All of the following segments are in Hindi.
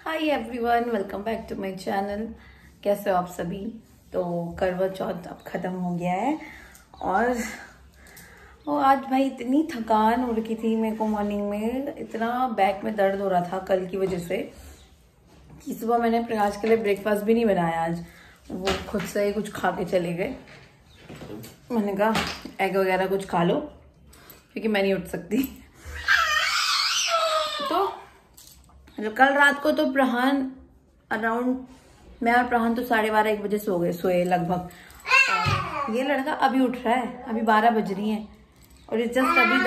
Hi everyone, welcome back to my channel. कैसे हो आप सभी। तो करवा चौथ अब ख़त्म हो गया है और वो आज भाई इतनी थकान हो रखी थी मेरे को। मॉर्निंग में इतना बैक में दर्द हो रहा था कल की वजह से कि सुबह मैंने प्रकाश के लिए ब्रेकफास्ट भी नहीं बनाया। आज वो खुद से ही कुछ खा के चले गए। मैंने कहा एग वगैरह कुछ खा लो क्योंकि मैं नहीं उठ सकती। तो कल रात को तो प्रहान अराउंड मैं और प्रहान तो 12:30-1 बजे सोए लगभग। ये लड़का अभी उठ रहा है, अभी 12 बज रही हैं और ये जस्ट अभी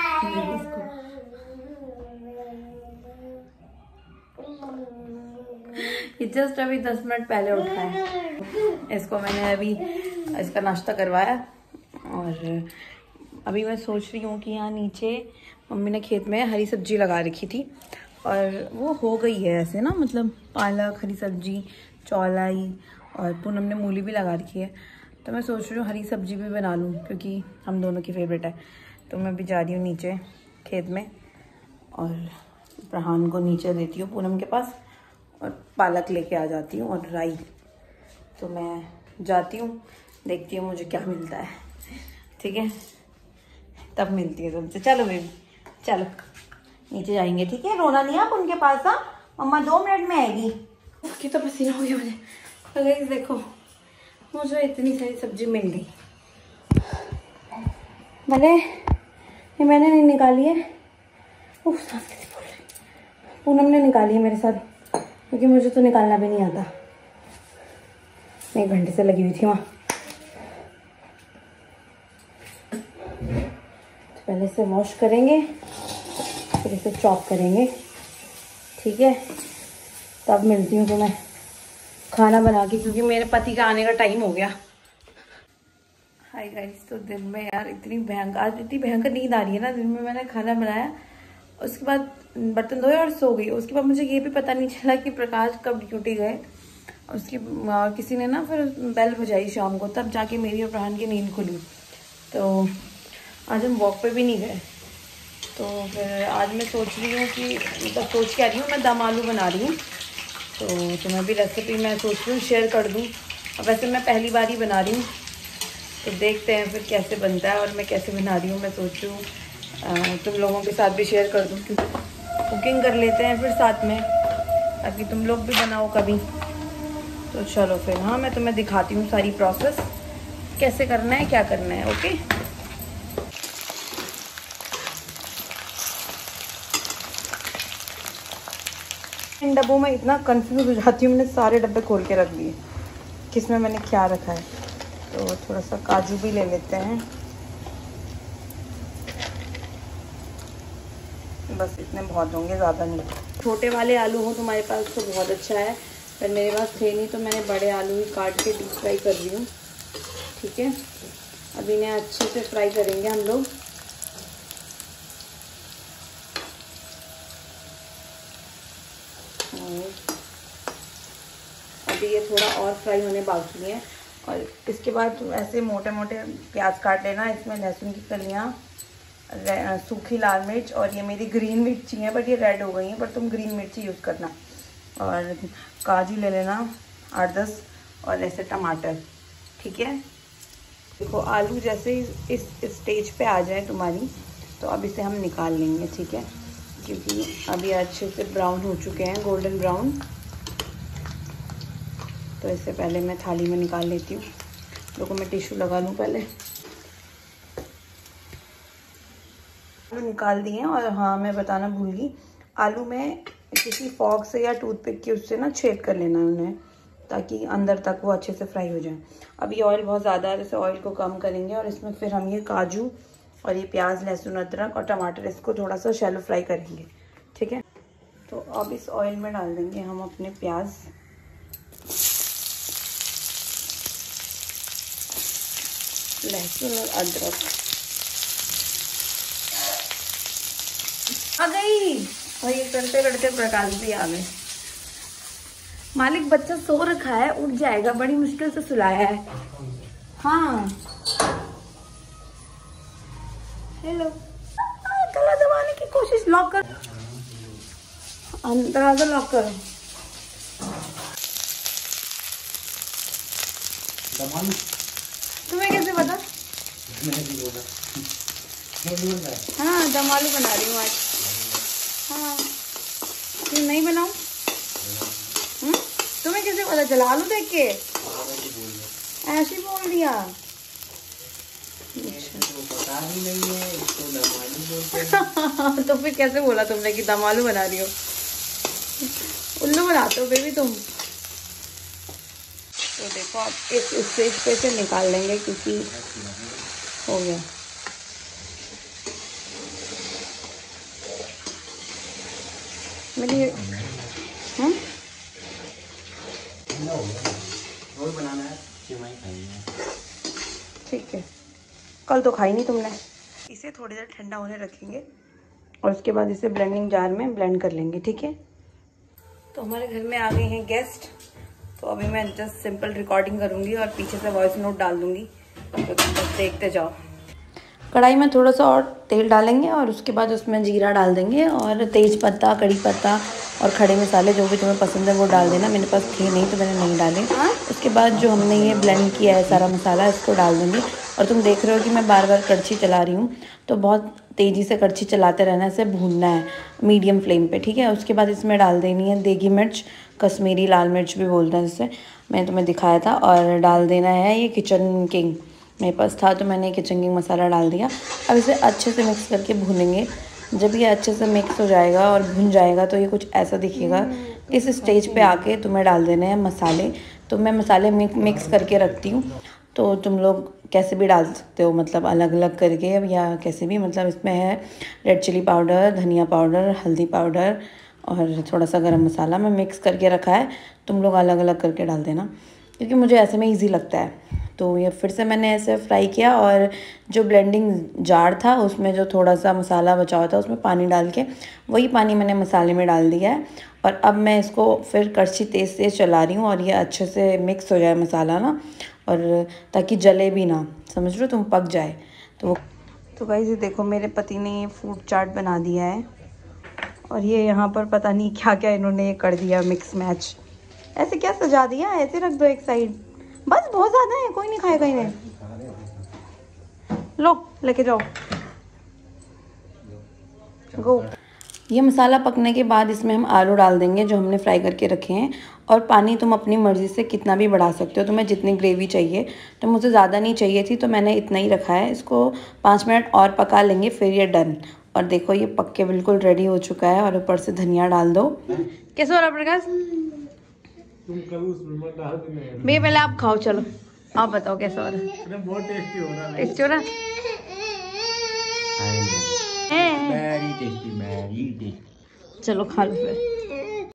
10 मिनट पहले उठा है। इसको मैंने अभी इसका नाश्ता करवाया और अभी मैं सोच रही हूँ कि यहाँ नीचे मम्मी ने खेत में हरी सब्जी लगा रखी थी और वो हो गई है ऐसे ना, मतलब पालक, हरी सब्जी, चौलाई और पूनम ने मूली भी लगा रखी है। तो मैं सोच रही हूँ हरी सब्जी भी बना लूँ क्योंकि हम दोनों की फेवरेट है। तो मैं भी जा रही हूँ नीचे खेत में और प्रहान को नीचे देती हूँ पूनम के पास और पालक लेके आ जाती हूँ और राई। तो मैं जाती हूँ, देखती हूँ मुझे क्या मिलता है। ठीक है, तब मिलती है तुमसे। चलो बेबी चलो नीचे जाएंगे, ठीक है। रोना नहीं आप उनके पास। हाँ मम्मा 2 मिनट में आएगी। कि तो पसीना हो गया मुझे। तो देखो मुझे इतनी सारी सब्जी मिल गई। भले ये मैंने नहीं निकाली है, उफ सांस कैसे फूल रही। पूनम ने निकाली है मेरे साथ क्योंकि मुझे तो निकालना भी नहीं आता। मैं 1 घंटे से लगी हुई थी वहाँ। तो पहले से वॉश करेंगे फिर इसे चॉप करेंगे, ठीक है। तब मिलती हूँ तुम्हें खाना बना के क्योंकि मेरे पति का आने का टाइम हो गया। हाय गाइस, तो दिन में यार इतनी भयंकर नींद आ रही है ना। दिन में मैंने खाना बनाया, उसके बाद बर्तन धोए और सो गई। उसके बाद मुझे ये भी पता नहीं चला कि प्रकाश कब ड्यूटी गए। उसकी किसी ने ना फिर बेल बजाई शाम को, तब जाके मेरी और प्रहान की नींद खुली। तो आज हम वॉक पे भी नहीं गए। तो फिर आज मैं सोच रही हूँ कि मतलब सोच के आ रही हूँ, मैं दम आलू बना रही हूँ। तो तुम्हें भी रेसिपी मैं सोच रही हूँ शेयर कर दूँ। अब वैसे मैं पहली बार ही बना रही हूँ तो देखते हैं फिर कैसे बनता है और मैं कैसे बना रही हूँ। मैं सोच रही हूँ तुम लोगों के साथ भी शेयर कर दूँ क्योंकि कुकिंग कर लेते हैं फिर साथ में, ताकि तुम लोग भी बनाओ कभी। तो चलो फिर हाँ मैं तुम्हें दिखाती हूँ सारी प्रोसेस कैसे करना है, क्या करना है। ओके इन डब्बों में इतना कंफ्यूज हो जाती हूँ। मैंने सारे डब्बे खोल के रख दिए किसमें मैंने क्या रखा है। तो थोड़ा सा काजू भी ले लेते हैं, बस इतने बहुत होंगे, ज़्यादा नहीं। छोटे वाले आलू हो तुम्हारे पास तो बहुत अच्छा है, पर मेरे पास थे नहीं तो मैंने बड़े आलू ही काट के डीप फ्राई कर रही हूँ, ठीक है। अब इन्हें अच्छे से फ्राई करेंगे हम लोग। अभी ये थोड़ा और फ्राई होने बाकी है और इसके बाद ऐसे मोटे मोटे प्याज काट लेना। इसमें लहसुन की कलियाँ, सूखी लाल मिर्च और ये मेरी ग्रीन मिर्ची है बट ये रेड हो गई हैं, पर तुम ग्रीन मिर्ची यूज़ करना। और काजू ले लेना 8-10 और ऐसे टमाटर, ठीक है। देखो आलू जैसे इस स्टेज पे आ जाए तुम्हारी तो अब इसे हम निकाल लेंगे, ठीक है, क्योंकि अभी अच्छे से ब्राउन हो चुके हैं, गोल्डन ब्राउन। तो इससे पहले मैं थाली में निकाल लेती हूँ। देखो मैं टिश्यू लगा लूँ पहले। निकाल दिए और हाँ मैं बताना भूल गई, आलू में किसी फॉक से या टूथपिक की उससे ना छेद कर लेना है उन्हें, ताकि अंदर तक वो अच्छे से फ्राई हो जाए। अब ये ऑयल बहुत ज़्यादा है, जैसे ऑयल को कम करेंगे और इसमें फिर हम ये काजू और ये प्याज, लहसुन, अदरक और टमाटर इसको थोड़ा सा शैलो फ्राई करेंगे, ठीक है। तो अब इस ऑयल में डाल देंगे हम अपने प्याज, लहसुन और अदरक। आ गई और ये करते करते प्रकाश भी आ गए। मालिक बच्चा सो रखा है, उठ जाएगा, बड़ी मुश्किल से सुलाया है। हाँ हेलो, गला दबाने की कोशिश, लॉक कर, दरवाजा लॉक करो। तुम्हें कैसे पता? हाँ दम आलू बना रही हूँ आज। हाँ क्यों नहीं बनाऊँ? तुम्हें कैसे पता चला आलू देख के? ऐसे बोल दिया। तो फिर कैसे बोला तुमने कि दम आलू बना रही हो? उल्लू बनाते हो बेबी तुम। तो देखो आप इस स्टेज पे से निकाल लेंगे क्योंकि हो गया। मेरी बनाना है, ठीक है। कल तो खाई नहीं तुमने। इसे थोड़ी देर ठंडा होने रखेंगे और उसके बाद इसे ब्लेंडिंग जार में ब्लेंड कर लेंगे, ठीक है। तो हमारे घर में आ गए हैं गेस्ट, तो अभी मैं जस्ट सिंपल रिकॉर्डिंग करूंगी और पीछे से वॉइस नोट डाल दूंगी, तो तुम बस देखते जाओ। कढ़ाई में थोड़ा सा और तेल डालेंगे और उसके बाद उसमें जीरा डाल देंगे और तेज पत्ता, कड़ी पत्ता और खड़े मसाले जो भी तुम्हें पसंद है वो डाल देना। मेरे पास थे नहीं तो मैंने नहीं डाले। उसके बाद जो हमने ये ब्लेंड किया है सारा मसाला, इसको डाल देंगे। और तुम देख रहे हो कि मैं बार बार कड़छी चला रही हूँ, तो बहुत तेज़ी से कड़छी चलाते रहना है, इसे भूनना है मीडियम फ्लेम पे, ठीक है। उसके बाद इसमें डाल देनी है देगी मिर्च, कश्मीरी लाल मिर्च भी बोलते हैं जिससे, मैंने तुम्हें दिखाया था। और डाल देना है ये किचन किंग, मेरे पास था तो मैंने किचन किंग मसाला डाल दिया। अब इसे अच्छे से मिक्स करके भूनेंगे। जब ये अच्छे से मिक्स हो जाएगा और भुन जाएगा तो ये कुछ ऐसा दिखेगा। इस स्टेज पे आके तुम्हें डाल देने हैं मसाले। तो मैं मसाले मिक्स करके रखती हूँ, तो तुम लोग कैसे भी डाल सकते हो, मतलब अलग अलग करके या कैसे भी। मतलब इसमें है रेड चिली पाउडर, धनिया पाउडर, हल्दी पाउडर और थोड़ा सा गरम मसाला मैं मिक्स करके रखा है। तुम लोग अलग अलग करके डाल देना क्योंकि मुझे ऐसे में ईजी लगता है। तो ये फिर से मैंने ऐसे फ्राई किया और जो ब्लेंडिंग जार था उसमें जो थोड़ा सा मसाला बचा हुआ था उसमें पानी डाल के वही पानी मैंने मसाले में डाल दिया है। और अब मैं इसको फिर कड़छी तेज़ तेज़ चला रही हूँ और ये अच्छे से मिक्स हो जाए मसाला ना, और ताकि जले भी ना, समझ लो तुम, पक जाए। तो गाइस ये देखो मेरे पति ने ये फ्रूट चाट बना दिया है और ये यहाँ पर पता नहीं क्या क्या इन्होंने ये कर दिया मिक्स मैच। ऐसे क्या सजा दिया, ऐसे रख दो एक साइड, बस बहुत ज़्यादा है, कोई नहीं खाएगा इन्हें। लो लेके जाओ, गो। ये मसाला पकने के बाद इसमें हम आलू डाल देंगे जो हमने फ्राई करके रखे हैं। और पानी तुम अपनी मर्ज़ी से कितना भी बढ़ा सकते हो, तुम्हें जितनी ग्रेवी चाहिए। तो मुझे ज़्यादा नहीं चाहिए थी तो मैंने इतना ही रखा है। इसको 5 मिनट और पका लेंगे फिर ये डन। और देखो ये पक के बिल्कुल रेडी हो चुका है और ऊपर से धनिया डाल दो। कैसा हो रहा प्रकाश? भैया पहले आप खाओ, चलो आप बताओ कैसा हो रहा है? बहुत टेस्टी हो रहा है। टेस्टी हो रहा है? चलो खा लो फिर।